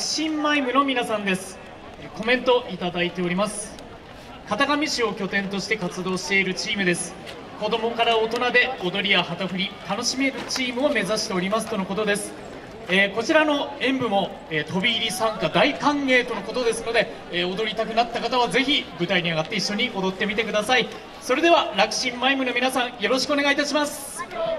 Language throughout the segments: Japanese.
新マイムの皆さんです。コメントいただいております。片上市を拠点として活動しているチームです。子供から大人で踊りや旗振り楽しめるチームを目指しておりますとのことです。こちらの演舞も、飛び入り参加大歓迎とのことですので、踊りたくなった方はぜひ舞台に上がって一緒に踊ってみてください。それでは楽新マイムの皆さん、よろしくお願いいたします。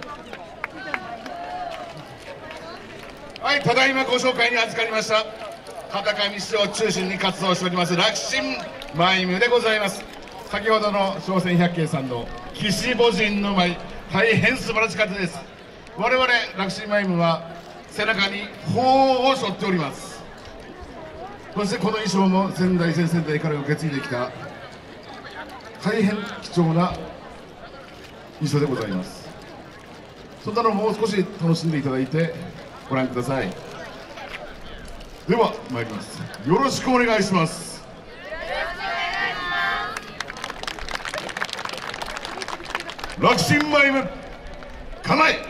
はい、ただいまご紹介に預かりました片上市を中心に活動しております楽新マイムでございます。先ほどの商船百景さんの岸母神の舞、大変素晴らしかったです。我々楽新マイムは背中に鳳を背負っております。そしてこの衣装も先代先々代から受け継いできた大変貴重な衣装でございます。そんなのもう少し楽しんでいただいてご覧ください。では参ります。よろしくお願いします。楽新マイム構え。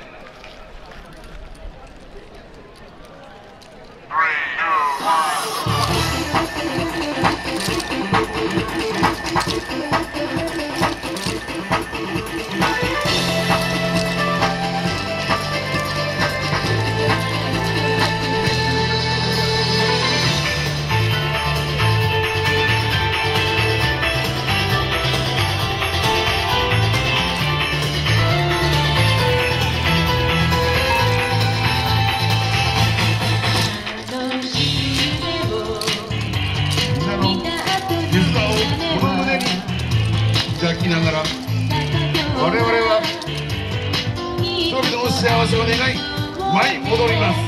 抱きながら我々は人々の幸せを願い舞い踊ります。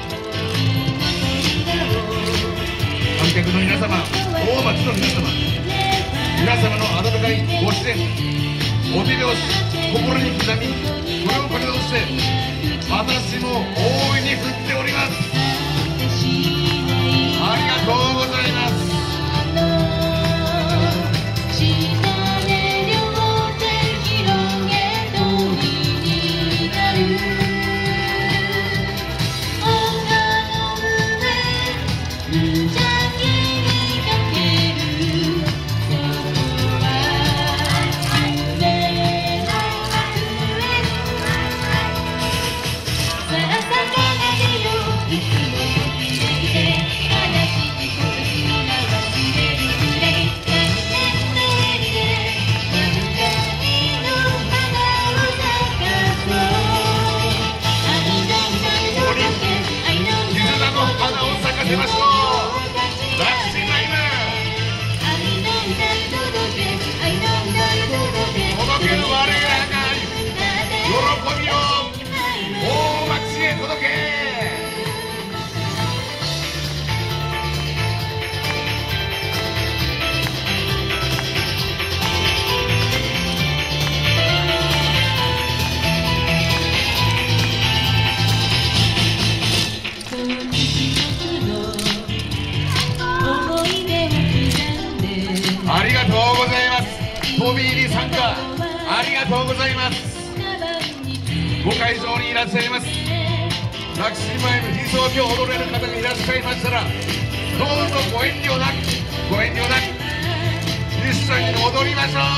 観客の皆様、大町の皆様、皆様の温かいご支援、お手拍子、心に刻み、それをかけとして私も大いに振っております。ありがとうございます。ありがとうございます。飛び入り参加ありがとうございます。ご会場にいらっしゃいます楽新マイム理想郷を踊れる方がいらっしゃいましたら、どうぞご遠慮なく一緒に踊りましょう。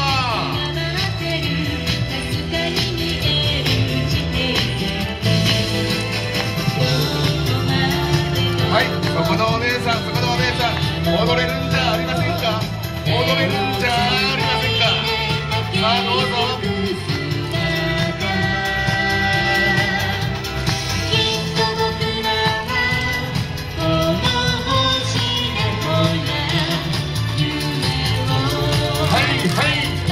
はい、そこのお姉さん踊れるんじゃありませんか。踊れるんじゃありませんか。さあどうぞ。はいはい。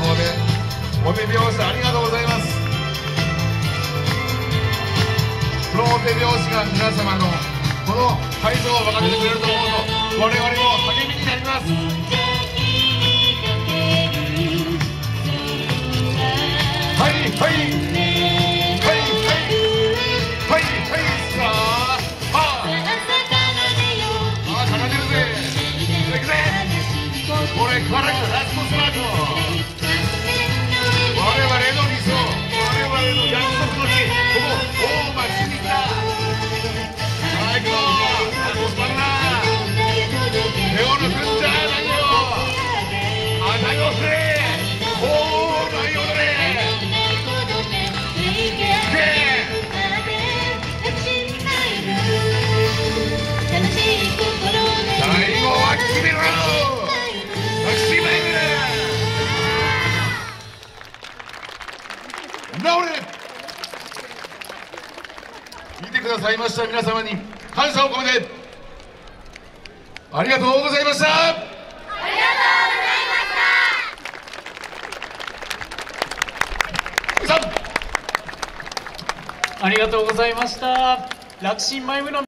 方でお手拍子ありがとうございます。このお手拍子が皆様のこの会場を沸かせてくれると思うと我々も励みになります。はいはいはいはいはいさあ奏でるぜ。いくぜ。これからがラストスパート。我々の理想、我々の約束の日、ここ大町に来た。最高。ラストスパートだ。手を抜くんじゃないよ。花よせ。おー、ない踊れ。最後は決めろ。見てくださいました皆様に感謝を込めてありがとうございました。 ありがとうございました。楽神マイムの